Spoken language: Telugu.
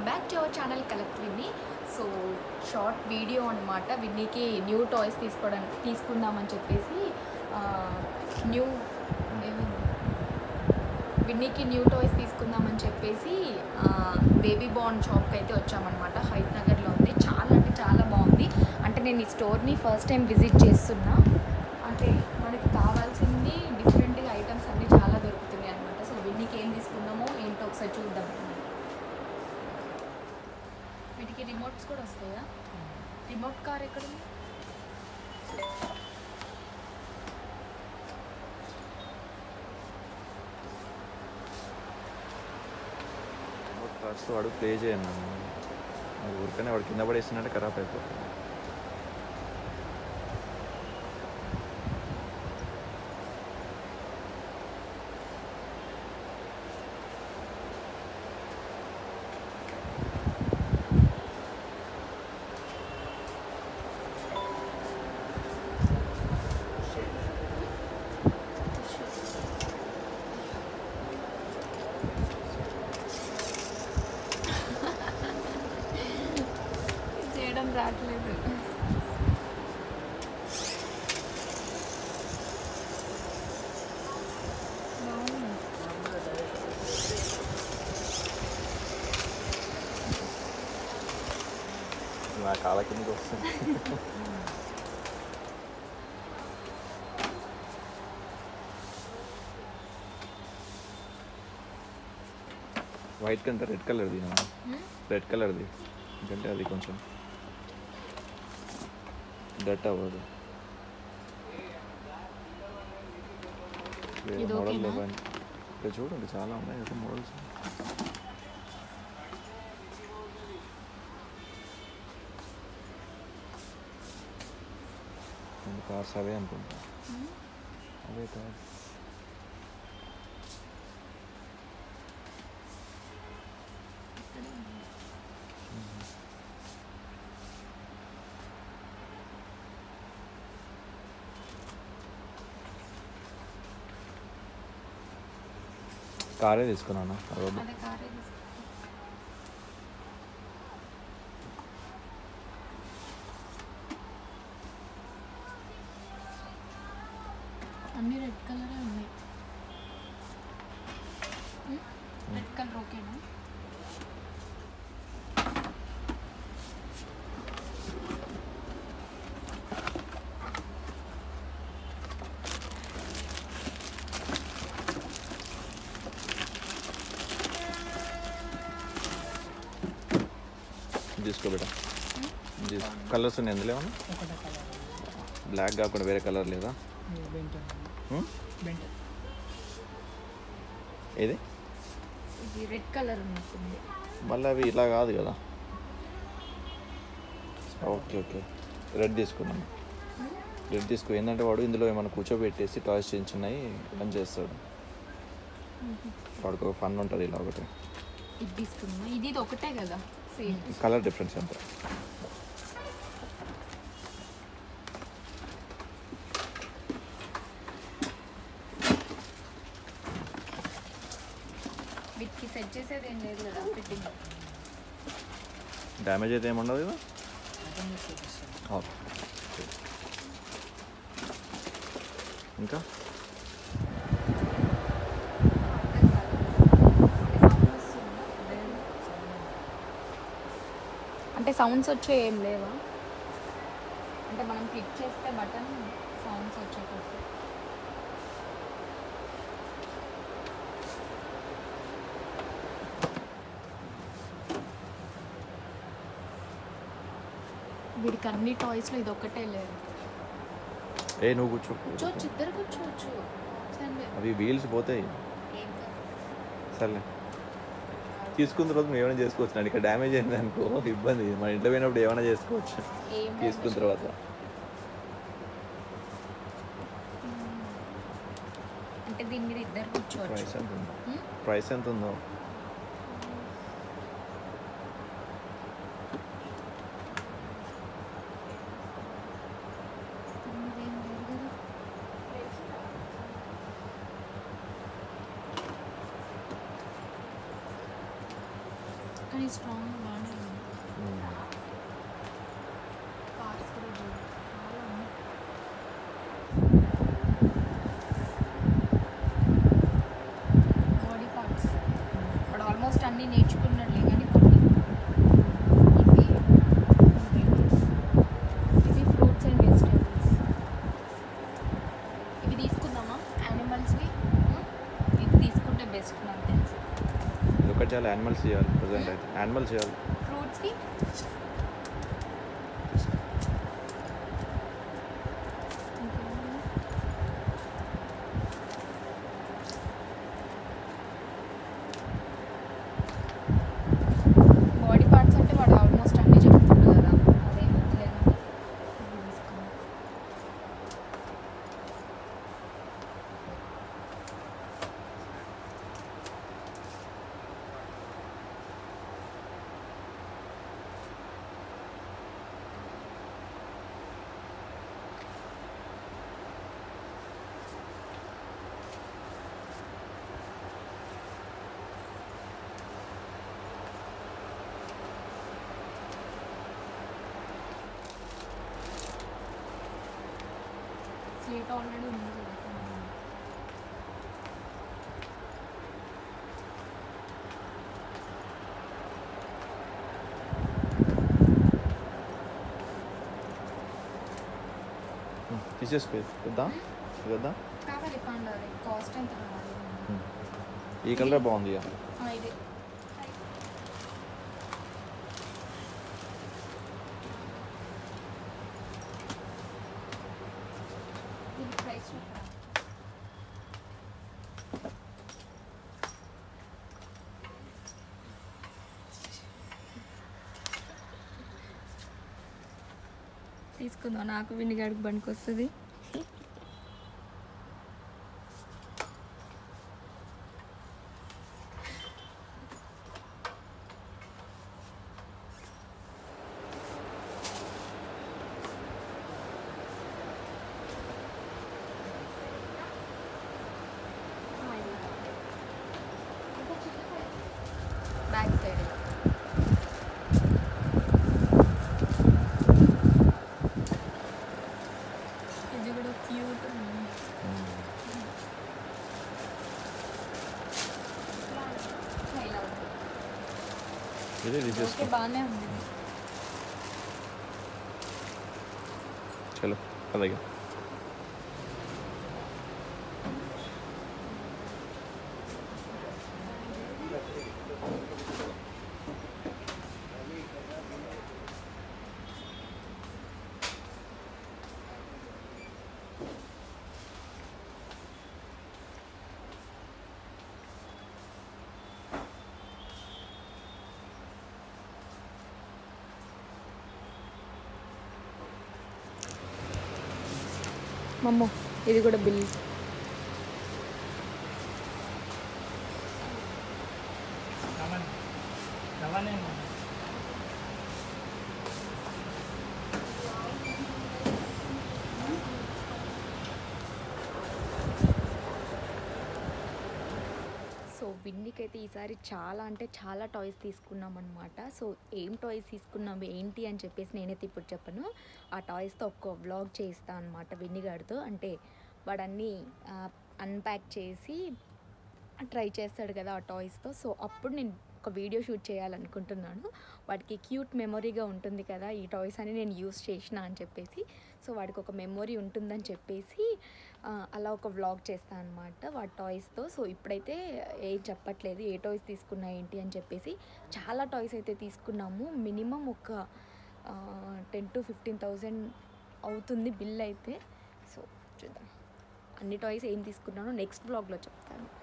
Welcome back to our channel collect Vinny. So short video అనమాట. విన్నీకి న్యూ టాయ్స్ తీసుకుందామని చెప్పేసి విన్నీకి న్యూ టాయ్స్ తీసుకుందామని చెప్పేసి బేబీ బాండ్ షాప్కి అయితే వచ్చామన్నమాట. హైత్ నగర్లో ఉంది. చాలా అంటే చాలా బాగుంది. అంటే నేను ఈ స్టోర్ని ఫస్ట్ టైం విజిట్ చేస్తున్నా. అంటే మనకి కావాల్సింది డిఫరెంట్గా ఐటమ్స్ అన్నీ చాలా దొరుకుతున్నాయి అనమాట. సో విన్నీకి ఏం తీసుకుందామో ఏంటో ఒకసారి చూద్దాం. వీటికి రిమోట్స్ కూడా వస్తాయా? రిమోట్ కార్ ఎక్కడ ఉంది? కార్స్ వాడు ప్లే చేయను ఊరికనే వాడు కింద పడేసినట్టే ఖరాబ్ అయిపోతుంది. చేయడం రావట్లేదు. నా కాళ్ళ కిందకి వస్తుంది. వైట్ కంటే రెడ్ కలర్ది, రెడ్ కలర్ది ఎందుకంటే అది కొంచెం డట్ అవ్వదు. మోడల్ లేవని ఇక్కడ చూడండి, చాలా ఉన్నాయి కదా మోడల్స్. కార్స్ అవే అనుకుంటా, అవే కార్స్. కారే తీసుకున్నాను రోడ్డు. అన్నీ రెడ్ కలరే ఉన్నాయి. రెడ్ కలర్ ఓకేనా? తీసుకో బేటా. కలర్స్ ఉన్నాయి అందులో ఏమన్నా? బ్లాక్ కాకుండా వేరే కలర్ లేదా? ఏది? ఇది రెడ్ కలర్ ఉన్నట్టుంది. మళ్ళీ అవి ఇలా కాదు కదా. ఓకే ఓకే, రెడ్ తీసుకున్నాను. రెడ్ తీసుకో. ఏంటంటే వాడు ఇందులో ఏమైనా కూర్చోబెట్టేసి టాయ్స్ చిన్న చిన్నవి పని చేస్తాడు. వాడికి ఒక ఫన్ ఉంటుంది ఇలా ఒకటి. ఇది తీసుకున్నా. ఇది ఒకటే కదా, సేమ్ కలర్ డిఫరెన్స్ అంతే. వీటికి సెట్ చేసేది ఏం లేదు కదా, ఫిట్టింగ్. డ్యామేజ్ అయితే ఏముండదు కదా. ఇంకా అంటే సౌండ్స్ వచ్చే ఏం లేవా? అంటే మనం క్లిక్ చేస్తే బటన్ సౌండ్స్ వచ్చేటట్టు. వీడికి అన్ని టాయ్స్లో ఇది ఒక్కటే లేదు. నువ్వు కూర్చో. కూర్చోవచ్చు, ఇద్దరు కూర్చోవచ్చు. అవి వీల్స్ పోతాయి. సర్లే, తీసుకున్న తర్వాత నువ్వు ఏమైనా చేసుకోవచ్చు. నాకు ఇక్కడ డ్యామేజ్ అయింది అనుకో ఇబ్బంది. మన ఇంట్లో పోయినప్పుడు ఏమైనా చేసుకోవచ్చు తీసుకున్న తర్వాత. అంటే దీని మీద ఇద్దరు కూర్చోవచ్చు. ప్రైస్ ఎంత ఉందో? ప్రైస్ ఎంత ఉందో? కానీ స్ట్రాంగ్ బాగానే ఉంది. పార్ట్స్ కూడా చూడు చాలా ఉన్నాయి. బాడీ పార్ట్స్ ఇప్పుడు ఆల్మోస్ట్ అన్నీ నేర్చుకున్నట్లే కానీ కొన్ని ఇవి ఫ్రూట్స్ అండ్ వెజిటేబుల్స్. ఇవి తీసుకుందామా యానిమల్స్వి? ఇది తీసుకుంటే బెస్ట్ నాకు తెలిసి. ఇది ఒకటి చాలా యానిమల్స్ చేయాలి ప్రజెంట్ అయితే యానిమల్స్ చేయాలి. ఫ్రూట్స్కి బాడీ పార్ట్స్ అంటే వాడు ఆల్మోస్ట్ అన్నీ చెప్తుండు కదా, అదే వద్దులేదు ఇవి తీసుకుందాం. స్లీట్ ఆల్రెడీ ఉంది కదా. తీసేసుకో వద్దా వద్దా. కావాలి పండాలి కాస్ట్ ఎంత కావాలి? ఈ కలర్ బాగుంది ఇక. ఇది ఇది ప్రైస్ చెప్పరా? తీసుకుందాం, నాకు వినిగాడికి బండికి వస్తుంది. బ్యాక్ సైడ్ ఇది కూడా క్యూట్ ఉంది. ఇలా ఉంది. ఇదే ఓకే తీసేసుకో. బాగానే ఉంది. చలో అలాగే. మమ్మో ఇది కూడా బిల్. సో విన్నీకైతే ఈసారి చాలా అంటే చాలా టాయ్స్ తీసుకున్నాం అనమాట. సో ఏం టాయ్స్ తీసుకున్నాం ఏంటి అని చెప్పేసి నేనైతే ఇప్పుడు చెప్పను. ఆ టాయ్స్తో ఒక్క వ్లాగ్ చేస్తాను అనమాట విన్నీగాడితో. అంటే వాడన్నీ అన్ప్యాక్ చేసి ట్రై చేస్తాడు కదా ఆ టాయ్స్తో. సో అప్పుడు నేను ఒక వీడియో షూట్ చేయాలనుకుంటున్నాను. వాడికి క్యూట్ మెమొరీగా ఉంటుంది కదా ఈ టాయ్స్ అని నేను యూస్ చేసిన అని చెప్పేసి. సో వాడికి ఒక మెమొరీ ఉంటుందని చెప్పేసి అలా ఒక వ్లాగ్ చేస్తాను అనమాట వాడి టాయ్స్తో. సో ఇప్పుడైతే ఏం చెప్పట్లేదు ఏ టాయ్స్ తీసుకున్నా ఏంటి అని చెప్పేసి. చాలా టాయ్స్ అయితే తీసుకున్నాము. మినిమం ఒక 10,000 to 15,000 అవుతుంది బిల్ అయితే. సో చూద్దాం అన్ని టాయ్స్ ఏం తీసుకున్నానో నెక్స్ట్ వ్లాగ్లో చెప్తాను.